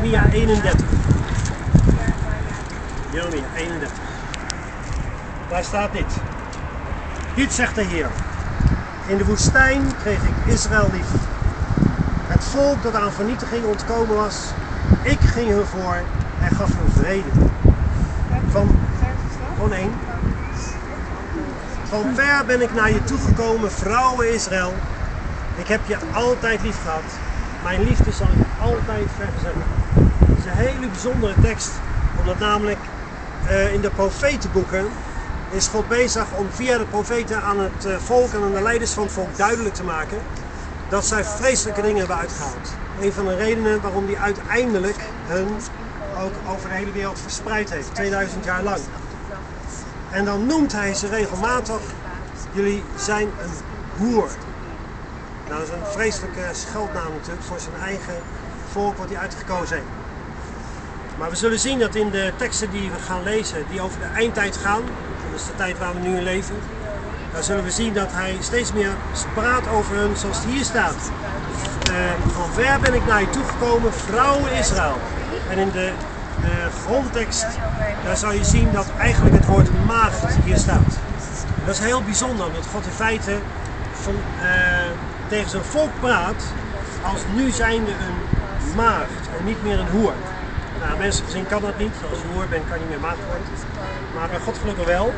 Jeremia 31. Jeremia 31. Daar staat dit. Dit zegt de Heer. In de woestijn kreeg ik Israël lief. Het volk dat aan vernietiging ontkomen was, ik ging hun voor en gaf hun vrede. Van 1. Van ver ben ik naar je toegekomen, vrouwen Israël. Ik heb je altijd lief gehad. Mijn liefde zal je altijd vergezellen. Het is een hele bijzondere tekst, omdat namelijk in de profetenboeken is God bezig om via de profeten aan het volk en aan de leiders van het volk duidelijk te maken dat zij vreselijke dingen hebben uitgehaald. Een van de redenen waarom die uiteindelijk hun ook over de hele wereld verspreid heeft, 2000 jaar lang. En dan noemt hij ze regelmatig, jullie zijn een hoer. Nou, dat is een vreselijke scheldnaam natuurlijk voor zijn eigen volk wat hij uitgekozen heeft. Maar we zullen zien dat in de teksten die we gaan lezen, die over de eindtijd gaan, dat is de tijd waar we nu in leven, dan zullen we zien dat hij steeds meer praat over hun zoals het hier staat. Van ver ben ik naar je toegekomen, vrouwen Israël. En in de grondtekst, daar zal je zien dat eigenlijk het woord maagd hier staat. Dat is heel bijzonder, omdat God in feite tegen zijn volk praat als nu zijnde een maagd en niet meer een hoer. Nou, mensen gezien kan dat niet, als je hoer bent kan je niet meer maagd worden. Maar bij God gelukkig wel.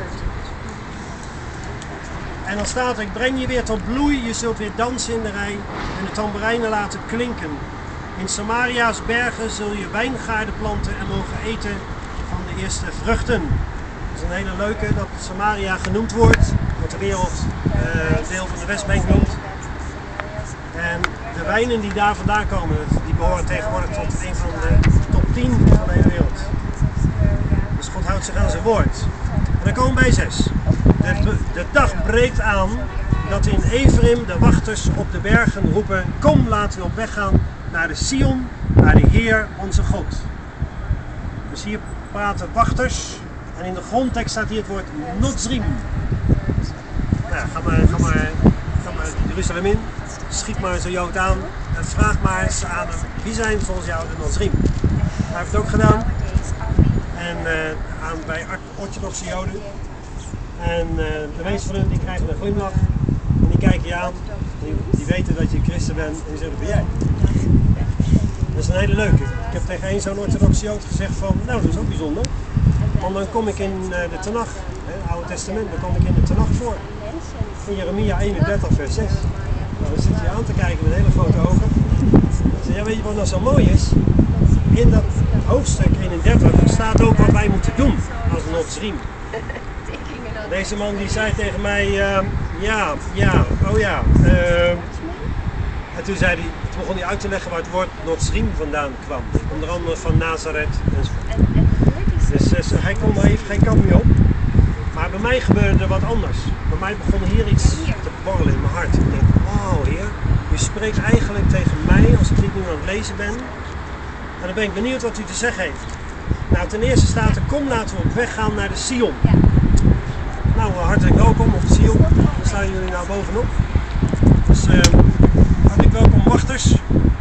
En dan staat er, ik breng je weer tot bloei, je zult weer dansen in de rij en de tamboerijnen laten klinken. In Samaria's bergen zul je wijngaarden planten en mogen eten van de eerste vruchten. Dat is een hele leuke dat Samaria genoemd wordt, wat de wereld deel van de Westbank noemt. En de wijnen die daar vandaan komen, die behoren tegenwoordig tot een van de top 10 van de hele wereld. Dus God houdt zich aan zijn woord. En dan komen we bij 6. De dag breekt aan dat in Ephraim de wachters op de bergen roepen, kom laten we op weg gaan naar de Sion, naar de Heer onze God. Dus hier praten wachters en in de grondtekst staat hier het woord Notzrim. Nou, ga maar Jeruzalem in, schiet maar zo'n Jood aan en vraag maar eens aan hem, wie zijn volgens jou de Notzrim? Hij heeft het ook gedaan en bij orthodoxe Joden. En de meeste van hen die krijgen een glimlach en die kijken je aan, die weten dat je christen bent en die zeggen, ben jij? Dat is een hele leuke. Ik heb tegen een zo'n orthodoxe Jood gezegd van, nou dat is ook bijzonder. Want dan kom ik in de Tanach, het Oude Testament, dan kom ik in de Tanach voor. In Jeremia 31 vers 6. Nou, dan zit je aan te kijken met hele grote ogen. Ik zeg, ja, weet je wat nou zo mooi is? In dat hoofdstuk 31 staat ook wat wij moeten doen als een Notzrim. Deze man die zei tegen mij, en toen begon hij uit te leggen waar het woord Notzrim vandaan kwam. Onder andere van Nazareth enzovoort. Dus hij kon er even geen kant meer op. Maar bij mij gebeurde er wat anders. Bij mij begon hier iets te borrelen in mijn hart. Ik denk, wow Heer, u spreekt eigenlijk tegen mij als ik dit nu aan het lezen ben. En dan ben ik benieuwd wat u te zeggen heeft. Nou, ten eerste staat er, kom laten we op weg gaan naar de Sion. Nou, hartelijk welkom op de Sion. Daar staan jullie nou bovenop. Dus hartelijk welkom wachters.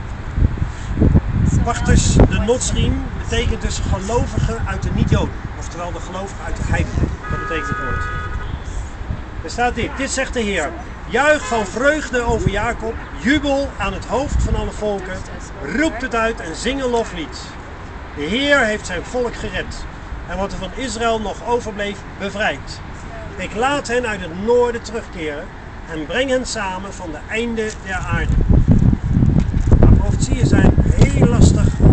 Wachters, de Notzrim, betekent dus gelovigen uit de niet-Joden. Oftewel de gelovigen uit de heidenen. Dat betekent het woord. Er staat dit. Dit zegt de Heer. Juich van vreugde over Jacob. Jubel aan het hoofd van alle volken. Roept het uit en zing een loflied. De Heer heeft zijn volk gered. En wat er van Israël nog overbleef, bevrijd. Ik laat hen uit het noorden terugkeren. En breng hen samen van de einde der aarde. Nou, profetieën zijn heel lastig om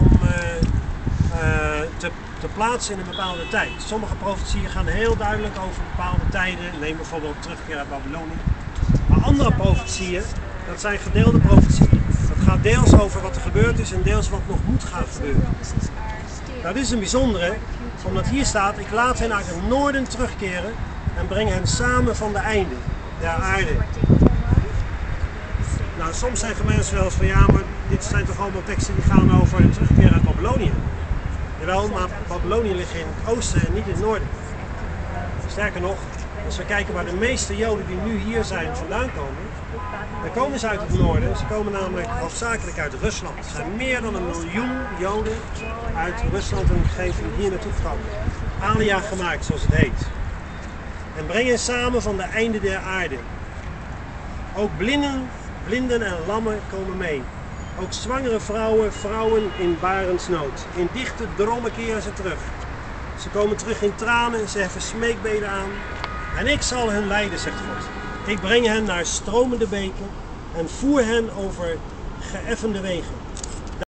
te plaatsen in een bepaalde tijd. Sommige profetieën gaan heel duidelijk over bepaalde tijden. Neem bijvoorbeeld terugkeer uit Babylonië. Maar andere profetieën, dat zijn gedeelde profetieën. Dat gaat deels over wat er gebeurd is en deels wat nog moet gaan gebeuren. Nou, dit is een bijzondere, omdat hier staat, ik laat hen uit het noorden terugkeren en breng hen samen van de einde der aarde. Nou, soms zeggen mensen wel eens van ja, maar dit zijn toch allemaal teksten die gaan over een terugkeer uit Babylonië. Jawel, maar Babylonië ligt in het oosten en niet in het noorden. Sterker nog, Als we kijken waar de meeste Joden die nu hier zijn vandaan komen, dan komen ze uit het noorden. Ze komen namelijk hoofdzakelijk uit Rusland. Er zijn meer dan 1 miljoen Joden uit Rusland en omgeving hier naartoe gekomen. Alia gemaakt, zoals het heet. En brengen samen van de einde der aarde. Ook blinden en lammen komen mee. Ook zwangere vrouwen in barensnood. In dichte drommen keren ze terug. Ze komen terug in tranen, ze heffen smeekbeden aan. En ik zal hen leiden, zegt God. Ik breng hen naar stromende beken en voer hen over geëffende wegen.